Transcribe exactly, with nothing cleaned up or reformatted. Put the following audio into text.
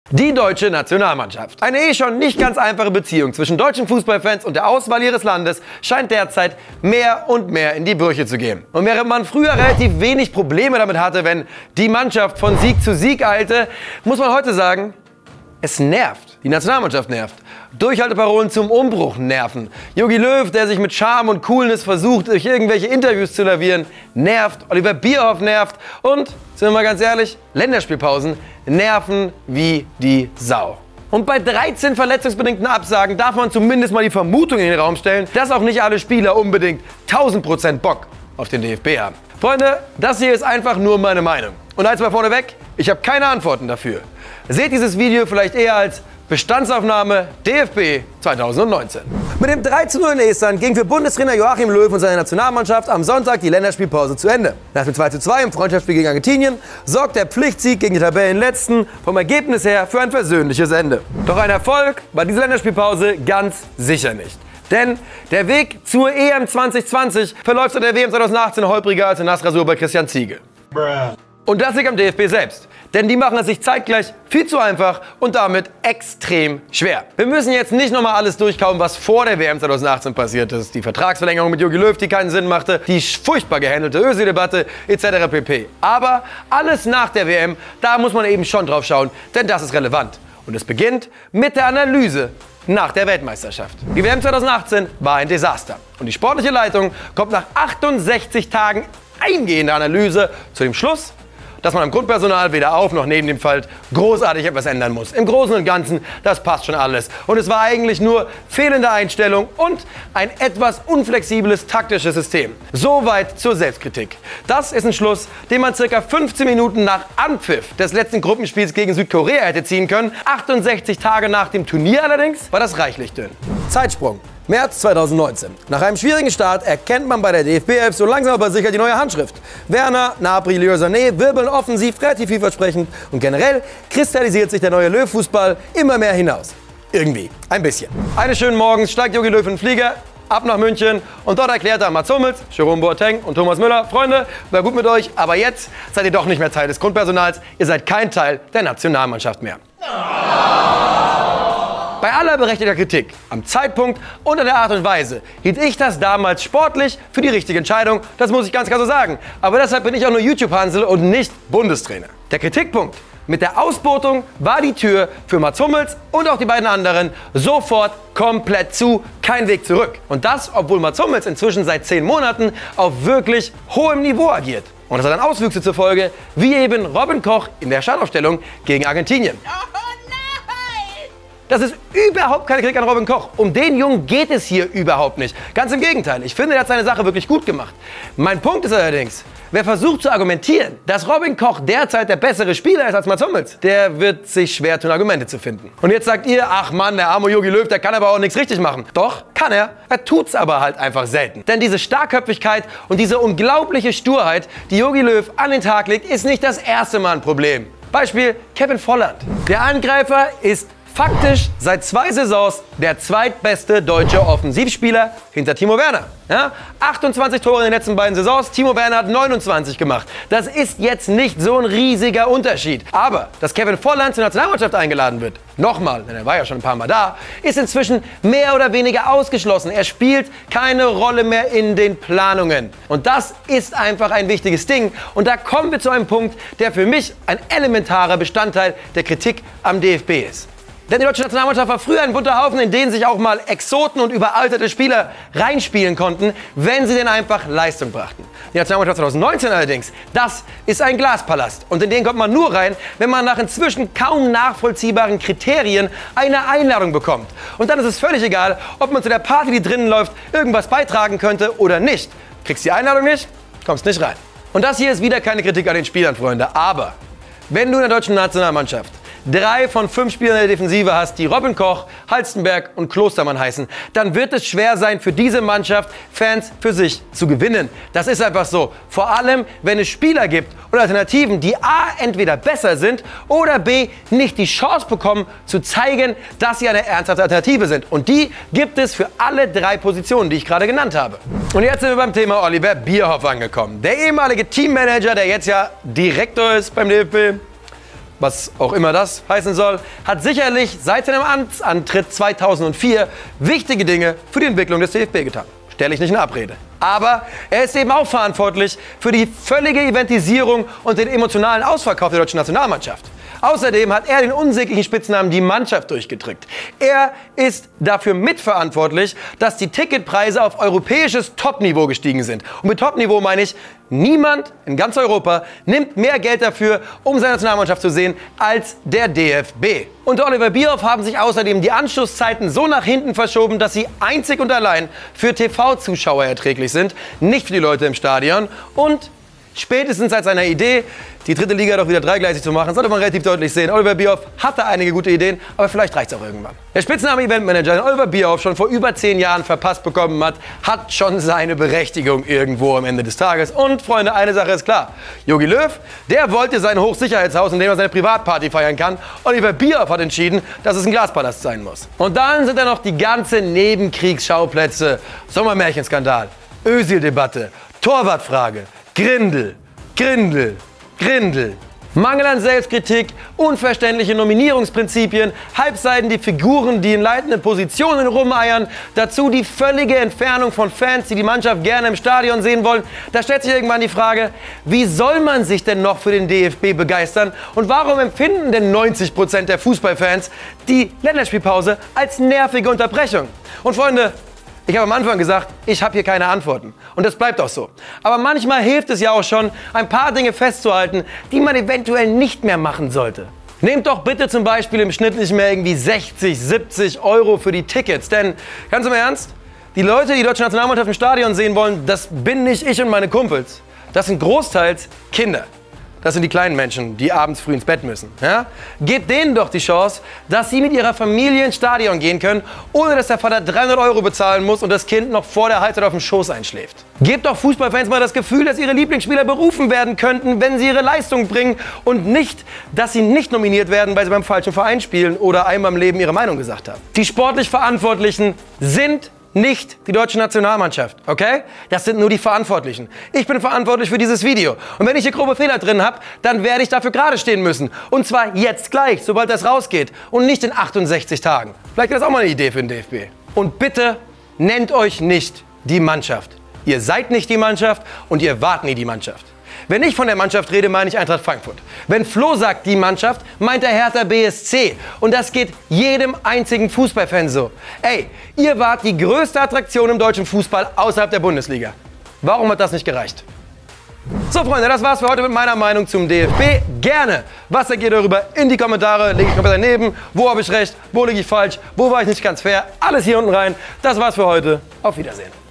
Die deutsche Nationalmannschaft. Eine eh schon nicht ganz einfache Beziehung zwischen deutschen Fußballfans und der Auswahl ihres Landes scheint derzeit mehr und mehr in die Brüche zu gehen. Und während man früher relativ wenig Probleme damit hatte, wenn die Mannschaft von Sieg zu Sieg eilte, muss man heute sagen, es nervt. Die Nationalmannschaft nervt. Durchhalteparolen zum Umbruch nerven. Jogi Löw, der sich mit Charme und Coolness versucht, durch irgendwelche Interviews zu lavieren, nervt. Oliver Bierhoff nervt. Und, sind wir mal ganz ehrlich, Länderspielpausen nerven wie die Sau. Und bei dreizehn verletzungsbedingten Absagen darf man zumindest mal die Vermutung in den Raum stellen, dass auch nicht alle Spieler unbedingt tausend Prozent Bock auf den D F B haben. Freunde, das hier ist einfach nur meine Meinung. Und eins mal vorneweg, ich habe keine Antworten dafür. Seht dieses Video vielleicht eher als Bestandsaufnahme D F B zweitausendneunzehn. Mit dem drei zu null in Estland ging für Bundestrainer Joachim Löw und seine Nationalmannschaft am Sonntag die Länderspielpause zu Ende. Nach dem zwei zu zwei im Freundschaftsspiel gegen Argentinien sorgt der Pflichtsieg gegen die Tabellenletzten vom Ergebnis her für ein versöhnliches Ende. Doch ein Erfolg war diese Länderspielpause ganz sicher nicht. Denn der Weg zur E M zwanzig zwanzig verläuft seit der W M zweitausendachtzehn holpriger als eine Nassrasur bei Christian Ziege. Bruh. Und das liegt am D F B selbst. Denn die machen es sich zeitgleich viel zu einfach und damit extrem schwer. Wir müssen jetzt nicht nochmal alles durchkauen, was vor der W M zweitausendachtzehn passiert ist. Die Vertragsverlängerung mit Jogi Löw, die keinen Sinn machte, die furchtbar gehandelte Özil-Debatte et cetera pp. Aber alles nach der W M, da muss man eben schon drauf schauen, denn das ist relevant. Und es beginnt mit der Analyse nach der Weltmeisterschaft. Die W M zweitausendachtzehn war ein Desaster. Und die sportliche Leitung kommt nach achtundsechzig Tagen eingehender Analyse zu dem Schluss, dass man am Grundpersonal weder auf noch neben dem Feld großartig etwas ändern muss. Im Großen und Ganzen, das passt schon alles. Und es war eigentlich nur fehlende Einstellung und ein etwas unflexibles taktisches System. Soweit zur Selbstkritik. Das ist ein Schluss, den man circa fünfzehn Minuten nach Anpfiff des letzten Gruppenspiels gegen Südkorea hätte ziehen können. achtundsechzig Tage nach dem Turnier allerdings war das reichlich dünn. Zeitsprung. März zweitausendneunzehn. Nach einem schwierigen Start erkennt man bei der D F B elf so langsam aber sicher die neue Handschrift. Werner, Gnabry, Leroy Sané wirbeln offensiv relativ vielversprechend und generell kristallisiert sich der neue Löw-Fußball immer mehr hinaus. Irgendwie. Ein bisschen. Eines schönen Morgens steigt Jogi Löw in den Flieger, ab nach München und dort erklärt er Mats Hummels, Jerome Boateng und Thomas Müller: Freunde, war gut mit euch, aber jetzt seid ihr doch nicht mehr Teil des Grundpersonals, ihr seid kein Teil der Nationalmannschaft mehr. Bei aller berechtigter Kritik am Zeitpunkt und an der Art und Weise hielt ich das damals sportlich für die richtige Entscheidung, das muss ich ganz klar so sagen. Aber deshalb bin ich auch nur YouTube-Hansel und nicht Bundestrainer. Der Kritikpunkt mit der Ausbotung war die Tür für Mats Hummels und auch die beiden anderen sofort komplett zu, kein Weg zurück. Und das, obwohl Mats Hummels inzwischen seit zehn Monaten auf wirklich hohem Niveau agiert. Und das hat dann Auswüchse zur Folge, wie eben Robin Koch in der Startaufstellung gegen Argentinien. Das ist überhaupt keine Kritik an Robin Koch. Um den Jungen geht es hier überhaupt nicht. Ganz im Gegenteil. Ich finde, er hat seine Sache wirklich gut gemacht. Mein Punkt ist allerdings, wer versucht zu argumentieren, dass Robin Koch derzeit der bessere Spieler ist als Mats Hummels, der wird sich schwer tun, Argumente zu finden. Und jetzt sagt ihr, ach Mann, der arme Jogi Löw, der kann aber auch nichts richtig machen. Doch, kann er. Er tut's aber halt einfach selten. Denn diese Starkköpfigkeit und diese unglaubliche Sturheit, die Jogi Löw an den Tag legt, ist nicht das erste Mal ein Problem. Beispiel Kevin Volland. Der Angreifer ist faktisch seit zwei Saisons der zweitbeste deutsche Offensivspieler hinter Timo Werner. Ja? achtundzwanzig Tore in den letzten beiden Saisons, Timo Werner hat neunundzwanzig gemacht. Das ist jetzt nicht so ein riesiger Unterschied. Aber, dass Kevin Volland zur Nationalmannschaft eingeladen wird, nochmal, denn er war ja schon ein paar Mal da, ist inzwischen mehr oder weniger ausgeschlossen. Er spielt keine Rolle mehr in den Planungen. Und das ist einfach ein wichtiges Ding. Und da kommen wir zu einem Punkt, der für mich ein elementarer Bestandteil der Kritik am D F B ist. Denn die deutsche Nationalmannschaft war früher ein bunter Haufen, in den sich auch mal Exoten und überalterte Spieler reinspielen konnten, wenn sie denn einfach Leistung brachten. Die Nationalmannschaft zweitausendneunzehn allerdings, das ist ein Glaspalast. Und in den kommt man nur rein, wenn man nach inzwischen kaum nachvollziehbaren Kriterien eine Einladung bekommt. Und dann ist es völlig egal, ob man zu der Party, die drinnen läuft, irgendwas beitragen könnte oder nicht. Kriegst die Einladung nicht, kommst nicht rein. Und das hier ist wieder keine Kritik an den Spielern, Freunde. Aber wenn du in der deutschen Nationalmannschaft drei von fünf Spielern in der Defensive hast, die Robin Koch, Halstenberg und Klostermann heißen, dann wird es schwer sein für diese Mannschaft, Fans für sich zu gewinnen. Das ist einfach so. Vor allem, wenn es Spieler gibt und Alternativen, die A, entweder besser sind oder B, nicht die Chance bekommen, zu zeigen, dass sie eine ernsthafte Alternative sind. Und die gibt es für alle drei Positionen, die ich gerade genannt habe. Und jetzt sind wir beim Thema Oliver Bierhoff angekommen. Der ehemalige Teammanager, der jetzt ja Direktor ist beim D F B. was auch immer das heißen soll, hat sicherlich seit seinem Amtsantritt zweitausendvier wichtige Dinge für die Entwicklung des D F B getan. Stelle ich nicht in Abrede. Aber er ist eben auch verantwortlich für die völlige Eventisierung und den emotionalen Ausverkauf der deutschen Nationalmannschaft. Außerdem hat er den unsäglichen Spitznamen die Mannschaft durchgedrückt. Er ist dafür mitverantwortlich, dass die Ticketpreise auf europäisches Topniveau gestiegen sind. Und mit Topniveau meine ich, niemand in ganz Europa nimmt mehr Geld dafür, um seine Nationalmannschaft zu sehen, als der D F B. Unter Oliver Bierhoff haben sich außerdem die Anschlusszeiten so nach hinten verschoben, dass sie einzig und allein für T V-Zuschauer erträglich sind, nicht für die Leute im Stadion. Und spätestens seit seiner Idee, die dritte Liga doch wieder dreigleisig zu machen, sollte man relativ deutlich sehen, Oliver Bierhoff hatte einige gute Ideen, aber vielleicht reicht es auch irgendwann. Der Spitzname Eventmanager, den Oliver Bierhoff schon vor über zehn Jahren verpasst bekommen hat, hat schon seine Berechtigung irgendwo am Ende des Tages. Und Freunde, eine Sache ist klar, Jogi Löw, der wollte sein Hochsicherheitshaus, in dem er seine Privatparty feiern kann. Oliver Bierhoff hat entschieden, dass es ein Glaspalast sein muss. Und dann sind da noch die ganzen Nebenkriegsschauplätze, Sommermärchenskandal, Özil-Debatte, Torwartfrage, Grindel, Grindel, Grindel. Mangel an Selbstkritik, unverständliche Nominierungsprinzipien, halbseiten die Figuren, die in leitenden Positionen rumeiern, dazu die völlige Entfernung von Fans, die die Mannschaft gerne im Stadion sehen wollen. Da stellt sich irgendwann die Frage, wie soll man sich denn noch für den D F B begeistern und warum empfinden denn neunzig Prozent der Fußballfans die Länderspielpause als nervige Unterbrechung? Und Freunde, ich habe am Anfang gesagt, ich habe hier keine Antworten. Und das bleibt auch so. Aber manchmal hilft es ja auch schon, ein paar Dinge festzuhalten, die man eventuell nicht mehr machen sollte. Nehmt doch bitte zum Beispiel im Schnitt nicht mehr irgendwie sechzig, siebzig Euro für die Tickets. Denn, ganz im Ernst, die Leute, die die deutsche Nationalmannschaft im Stadion sehen wollen, das bin nicht ich und meine Kumpels. Das sind großteils Kinder. Das sind die kleinen Menschen, die abends früh ins Bett müssen. Ja? Gebt denen doch die Chance, dass sie mit ihrer Familie ins Stadion gehen können, ohne dass der Vater dreihundert Euro bezahlen muss und das Kind noch vor der Halbzeit auf dem Schoß einschläft. Gebt doch Fußballfans mal das Gefühl, dass ihre Lieblingsspieler berufen werden könnten, wenn sie ihre Leistung bringen und nicht, dass sie nicht nominiert werden, weil sie beim falschen Verein spielen oder einmal im Leben ihre Meinung gesagt haben. Die sportlich Verantwortlichen sind nicht die deutsche Nationalmannschaft, okay? Das sind nur die Verantwortlichen. Ich bin verantwortlich für dieses Video. Und wenn ich hier grobe Fehler drin habe, dann werde ich dafür gerade stehen müssen. Und zwar jetzt gleich, sobald das rausgeht. Und nicht in achtundsechzig Tagen. Vielleicht ist das auch mal eine Idee für den D F B. Und bitte nennt euch nicht die Mannschaft. Ihr seid nicht die Mannschaft und ihr wart nie die Mannschaft. Wenn ich von der Mannschaft rede, meine ich Eintracht Frankfurt. Wenn Flo sagt die Mannschaft, meint er Hertha B S C. Und das geht jedem einzigen Fußballfan so. Ey, ihr wart die größte Attraktion im deutschen Fußball außerhalb der Bundesliga. Warum hat das nicht gereicht? So Freunde, das war's für heute mit meiner Meinung zum D F B. Gerne, was sagt ihr darüber in die Kommentare, lege ich komplett daneben, wo habe ich recht, wo liege ich falsch, wo war ich nicht ganz fair, alles hier unten rein. Das war's für heute, auf Wiedersehen.